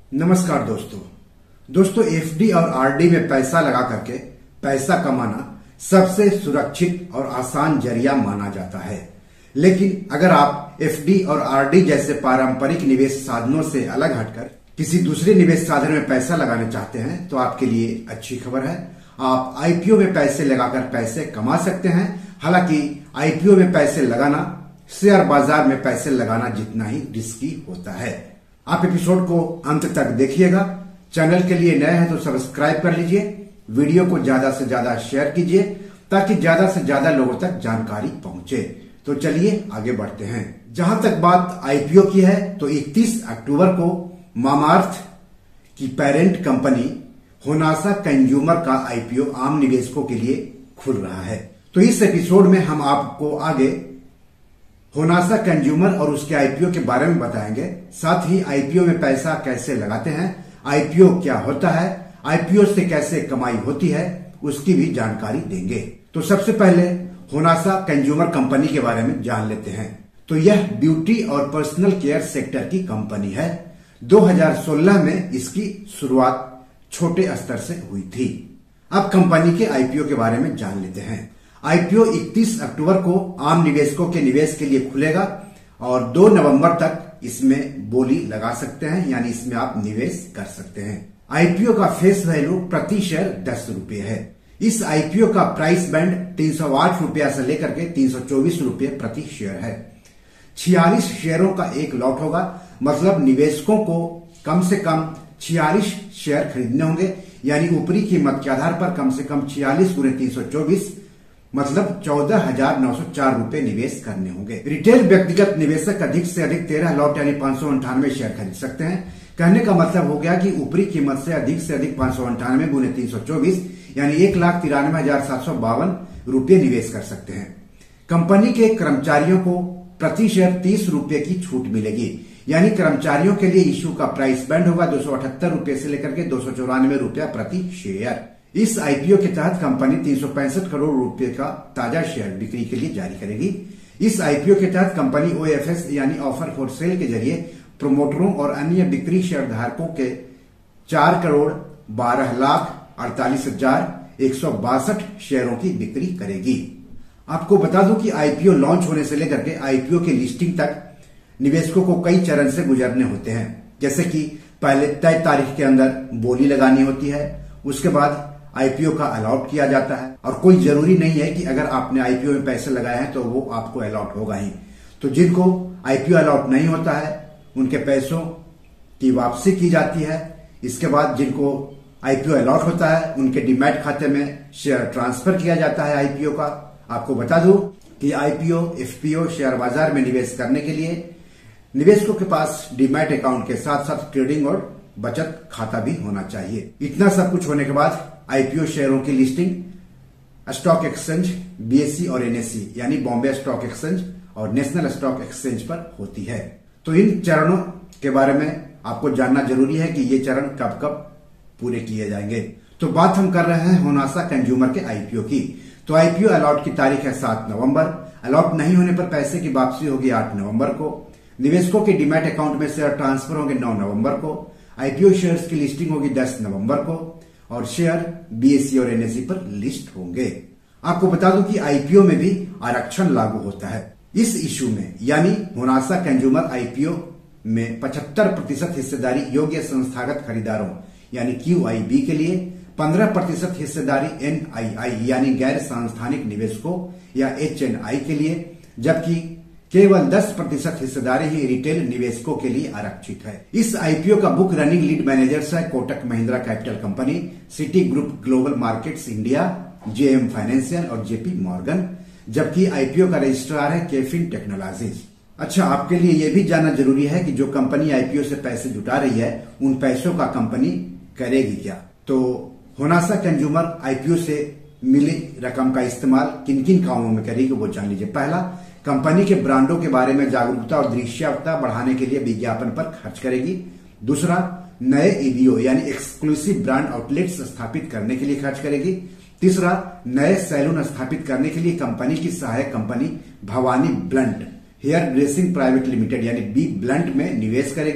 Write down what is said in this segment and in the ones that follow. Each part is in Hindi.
नमस्कार दोस्तों एफडी और आरडी में पैसा लगा करके पैसा कमाना सबसे सुरक्षित और आसान जरिया माना जाता है। लेकिन अगर आप एफडी और आरडी जैसे पारंपरिक निवेश साधनों से अलग हटकर किसी दूसरे निवेश साधन में पैसा लगाना चाहते हैं तो आपके लिए अच्छी खबर है। आप आईपीओ में पैसे लगाकर पैसे कमा सकते हैं। हालांकि आईपीओ में पैसे लगाना शेयर बाजार में पैसे लगाना जितना ही रिस्की होता है। आप एपिसोड को अंत तक देखिएगा। चैनल के लिए नए हैं तो सब्सक्राइब कर लीजिए। वीडियो को ज्यादा से ज्यादा शेयर कीजिए ताकि ज्यादा से ज्यादा लोगों तक जानकारी पहुंचे। तो चलिए आगे बढ़ते हैं। जहां तक बात आईपीओ की है तो 31 अक्टूबर को मामाअर्थ की पेरेंट कंपनी होनासा कंज्यूमर का आईपीओ आम निवेशकों के लिए खुल रहा है। तो इस एपिसोड में हम आपको आगे होनासा कंज्यूमर और उसके आईपीओ के बारे में बताएंगे। साथ ही आईपीओ में पैसा कैसे लगाते हैं, आईपीओ क्या होता है, आईपीओ से कैसे कमाई होती है, उसकी भी जानकारी देंगे। तो सबसे पहले होनासा कंज्यूमर कंपनी के बारे में जान लेते हैं। तो यह ब्यूटी और पर्सनल केयर सेक्टर की कंपनी है। 2016 में इसकी शुरुआत छोटे स्तर से हुई थी। अब कंपनी के आईपीओ के बारे में जान लेते हैं। आईपीओ 31 अक्टूबर को आम निवेशकों के निवेश के लिए खुलेगा और 2 नवंबर तक इसमें बोली लगा सकते हैं, यानी इसमें आप निवेश कर सकते हैं। आईपीओ का फेस वैल्यू प्रति शेयर 10 रुपये है। इस आईपीओ का प्राइस बैंड 308 रुपया से लेकर के 324 रुपये प्रति शेयर है। 46 शेयरों का एक लॉट होगा, मतलब निवेशकों को कम से कम 46 शेयर खरीदने होंगे, यानी ऊपरी कीमत के आधार पर कम से कम 46 गुणे 324 मतलब 14,904 रुपए निवेश करने होंगे। रिटेल व्यक्तिगत निवेशक अधिक से अधिक 13 लॉट यानी 598 शेयर खरीद सकते हैं। कहने का मतलब हो गया कि ऊपरी कीमत से अधिक 598 गुणे 324 यानी 1,93,752 रुपये निवेश कर सकते हैं। कंपनी के कर्मचारियों को प्रति शेयर 30 रुपये की छूट मिलेगी, यानी कर्मचारियों के लिए इश्यू का प्राइस बैंड होगा 278 रुपये से लेकर के 294 रुपया प्रति शेयर। इस आईपीओ के तहत कंपनी 365 करोड़ रुपए का ताजा शेयर बिक्री के लिए जारी करेगी। इस आईपीओ के तहत कंपनी ओएफएस यानी ऑफर फॉर सेल के जरिए प्रोमोटरों और अन्य बिक्री शेयर धारकों के 4,12,48,162 शेयरों की बिक्री करेगी। आपको बता दूं कि आईपीओ लॉन्च होने से लेकर के आईपीओ की लिस्टिंग तक निवेशकों को कई चरण से गुजरने होते हैं। जैसे कि पहले तय तारीख के अंदर बोली लगानी होती है, उसके बाद आईपीओ का अलॉट किया जाता है। और कोई जरूरी नहीं है कि अगर आपने आईपीओ में पैसे लगाए हैं तो वो आपको अलॉट होगा ही। तो जिनको आईपीओ अलॉट नहीं होता है उनके पैसों की वापसी की जाती है। इसके बाद जिनको आईपीओ अलॉट होता है उनके डीमैट खाते में शेयर ट्रांसफर किया जाता है आईपीओ का। आपको बता दूं कि आईपीओ एफपीओ शेयर बाजार में निवेश करने के लिए निवेशकों के पास डीमैट अकाउंट के साथ साथ ट्रेडिंग और बचत खाता भी होना चाहिए। इतना सब कुछ होने के बाद आईपीओ शेयरों की लिस्टिंग स्टॉक एक्सचेंज बीएसई और एनएसई यानी बॉम्बे स्टॉक एक्सचेंज और नेशनल स्टॉक एक्सचेंज पर होती है। तो इन चरणों के बारे में आपको जानना जरूरी है कि ये चरण कब कब पूरे किए जाएंगे। तो बात हम कर रहे हैं होनासा कंज्यूमर के आईपीओ की। तो आईपीओ अलॉट की तारीख है 7 नवंबर। अलॉट नहीं होने पर पैसे की वापसी होगी 8 नवंबर को। निवेशकों के डीमैट अकाउंट में शेयर ट्रांसफर होंगे 9 नवंबर को। आईपीओ शेयर्स की लिस्टिंग होगी 10 नवंबर को और शेयर बीएसई और एनएसई पर लिस्ट होंगे। आपको बता दूं कि आईपीओ में भी आरक्षण लागू होता है। इस इशू में यानी होनासा कंज्यूमर आईपीओ में 75% हिस्सेदारी योग्य संस्थागत खरीदारों यानी क्यूआईबी के लिए, 15% हिस्सेदारी एनआईआई यानी गैर सांस्थानिक निवेशकों या एचएनआई के लिए, जबकि केवल 10% हिस्सेदारी ही रिटेल निवेशकों के लिए आरक्षित है। इस आईपीओ का बुक रनिंग लीड मैनेजर्स है Kotak Mahindra capital company, city group global markets India, JM financial और जेपी मॉर्गन, जबकि आईपीओ का रजिस्ट्रार है केफिन टेक्नोलॉजीज। अच्छा, आपके लिए यह भी जानना जरूरी है कि जो कंपनी आईपीओ से पैसे जुटा रही है उन पैसों का कंपनी करेगी क्या। तो होनासा कंज्यूमर आईपीओ से मिली रकम का इस्तेमाल किन किन कामों में करेगी वो जान लीजिए। पहला, कंपनी के ब्रांडों के बारे में जागरूकता और दृश्यता बढ़ाने के लिए विज्ञापन पर खर्च करेगी। दूसरा, नए ईबीओ यानी एक्सक्लूसिव ब्रांड आउटलेट्स स्थापित करने के लिए खर्च करेगी। तीसरा, नए सैलून स्थापित करने के लिए कंपनी की सहायक company Bhavani blunt hair dressing private limited यानी बी ब्लंट में निवेश करेगी।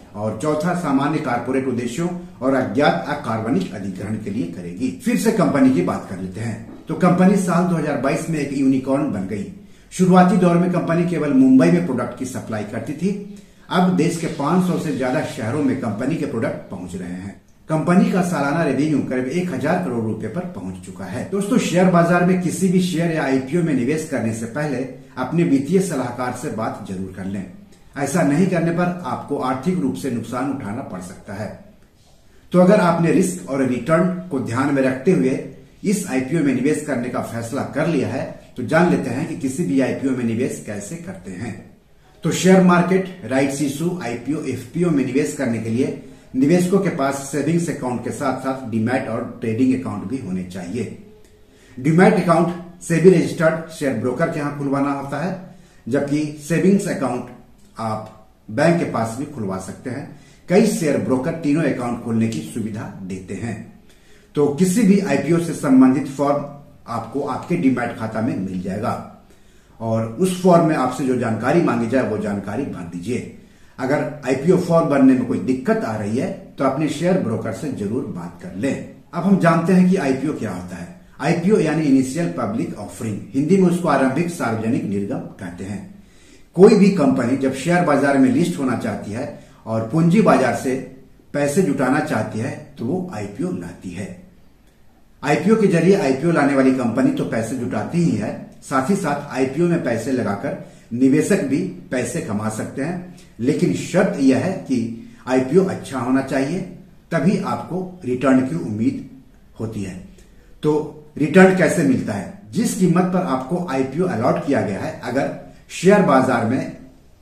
और चौथा सामान्य कारपोरेट उद्देश्यों और अज्ञात अकार्बनिक अधिग्रहण के लिए करेगी। फिर से कंपनी की बात कर लेते हैं। तो कंपनी साल 2022 में एक यूनिकॉर्न बन गई। शुरुआती दौर में कंपनी केवल मुंबई में प्रोडक्ट की सप्लाई करती थी। अब देश के 500 से ज्यादा शहरों में कंपनी के प्रोडक्ट पहुंच रहे हैं। कंपनी का सालाना रेवेन्यू करीब 1000 करोड़ रुपए पर पहुंच चुका है। दोस्तों, शेयर बाजार में किसी भी शेयर या आईपीओ में निवेश करने से पहले अपने वित्तीय सलाहकार से बात जरूर कर लें। ऐसा नहीं करने पर आपको आर्थिक रूप से नुकसान उठाना पड़ सकता है। तो अगर आपने रिस्क और रिटर्न को ध्यान में रखते हुए इस आईपीओ में निवेश करने का फैसला कर लिया है, तो जान लेते हैं कि किसी भी आईपीओ में निवेश कैसे करते हैं। तो share market, rights issue, IPO, FPO में निवेश करने के लिए निवेशकों के पास सेविंग्स अकाउंट के साथ साथ डीमैट और ट्रेडिंग अकाउंट भी होने चाहिए। Demat account SEBI registered share broker के यहां खुलवाना होता है, जबकि सेविंग्स अकाउंट आप बैंक के पास भी खुलवा सकते हैं। कई शेयर ब्रोकर तीनों अकाउंट खोलने की सुविधा देते हैं। तो किसी भी आईपीओ से संबंधित फॉर्म आपको आपके डीमैट खाता में मिल जाएगा और उस फॉर्म में आपसे जो जानकारी मांगी जाए वो जानकारी भर दीजिए। अगर आईपीओ फॉर्म बनने में कोई दिक्कत आ रही है तो अपने शेयर ब्रोकर से जरूर बात कर लें। अब हम जानते हैं कि आईपीओ क्या होता है। आईपीओ यानी इनिशियल पब्लिक ऑफरिंग, हिंदी में उसको आरंभिक सार्वजनिक निर्गम कहते हैं। कोई भी कंपनी जब शेयर बाजार में लिस्ट होना चाहती है और पूंजी बाजार से पैसे जुटाना चाहती है तो वो आईपीओ लाती है। आईपीओ के जरिए आईपीओ लाने वाली कंपनी तो पैसे जुटाती ही है, साथ ही साथ आईपीओ में पैसे लगाकर निवेशक भी पैसे कमा सकते हैं। लेकिन शर्त यह है कि आईपीओ अच्छा होना चाहिए, तभी आपको रिटर्न की उम्मीद होती है। तो रिटर्न कैसे मिलता है? जिस कीमत पर आपको आईपीओ अलॉट किया गया है, अगर शेयर बाजार में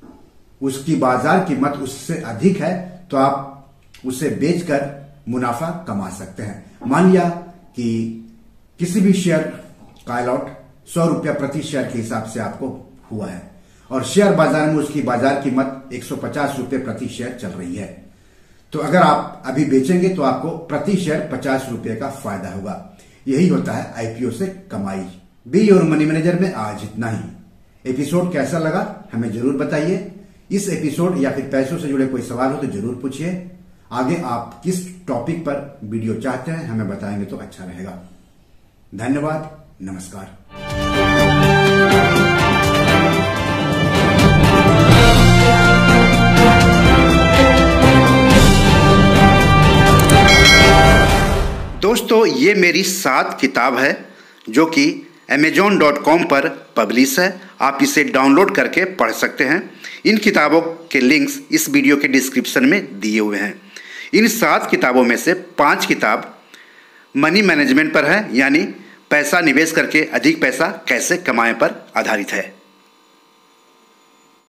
उसकी बाजार कीमत उससे अधिक है तो आप उसे बेचकर मुनाफा कमा सकते हैं। मान लिया कि किसी भी शेयर का अलॉट 100 रुपया प्रति शेयर के हिसाब से आपको हुआ है और शेयर बाजार में उसकी बाजार कीमत 150 रुपये प्रति शेयर चल रही है, तो अगर आप अभी बेचेंगे तो आपको प्रति शेयर 50 रुपये का फायदा होगा। यही होता है आईपीओ से कमाई। बी योर मनी मैनेजर में आज इतना ही। एपिसोड कैसा लगा हमें जरूर बताइए। इस एपिसोड या फिर पैसों से जुड़े कोई सवाल हो तो जरूर पूछिए। आगे आप किस टॉपिक पर वीडियो चाहते हैं हमें बताएंगे तो अच्छा रहेगा। धन्यवाद, नमस्कार। दोस्तों, ये मेरी 7 किताब है जो कि amazon.com पर पब्लिश है। आप इसे डाउनलोड करके पढ़ सकते हैं। इन किताबों के लिंक्स इस वीडियो के डिस्क्रिप्शन में दिए हुए हैं। इन 7 किताबों में से 5 किताब मनी मैनेजमेंट पर है, यानी पैसा निवेश करके अधिक पैसा कैसे कमाएं पर आधारित है।